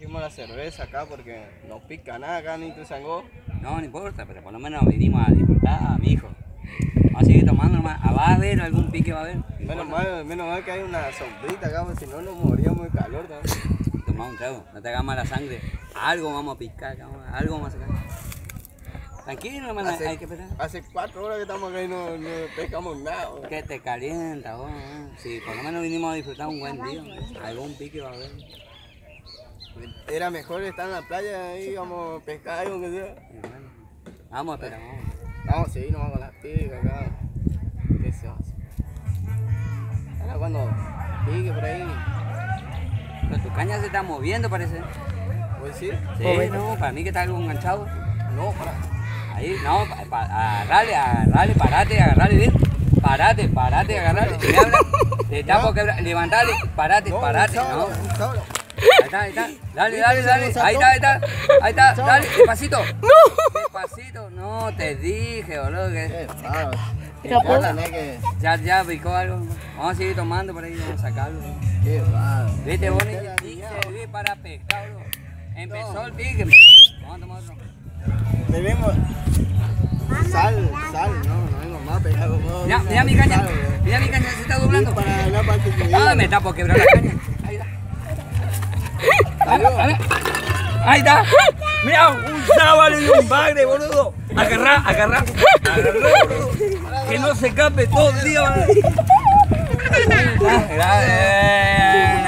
trajimos la cerveza acá porque no pica nada acá ni tu sangó. No, no importa, pero por lo menos vinimos a disfrutar, mi hijo. Vamos a seguir tomando nomás. ¿Va a haber algún pique? ¿Va a haber? Menos mal que hay una sombrita acá, porque si no nos moríamos de calor también. Toma un trago, no te hagas mala sangre. Algo vamos a picar, algo vamos a sacar. Tranquilo, hermano, hay que esperar. Hace 4 horas que estamos acá y no pescamos nada. Que te calienta, vos. Sí, por lo menos vinimos a disfrutar un buen día. Algún pique va a haber. Era mejor estar en la playa ahí, vamos a pescar algo que sea. Bueno, vamos a esperar, vamos. Vamos a seguir nomás con las picas acá. ¿Qué se hace? Ahora cuando pique por ahí. Pero tu caña se está moviendo, parece. ¿Puedes decir? Sí, no, para mí que está algo enganchado. No, para. Ahí, no, agarrale, agarrale bien. Parate, agarrale. Me habla, te tapo quebrar, levantale, parate, no. Ahí está. Dale. Ahí está, dale, despacito. No. Despacito, no, te dije, boludo. Que... Ya picó algo. Vamos a seguir tomando por ahí, vamos a sacarlo. Qué raro. Viste, vos ni serví para pescar, boludo. Empezó el pique. Vamos a tomar otro. Bebemos sal, no vengo más a pegar como. Mira mi caña, se está doblando. Para la parte que me tapo quebrar la caña. Ahí está. Mira, un sábalo y un bagre, boludo. Agarrá, boludo. Que no se escape todo el día.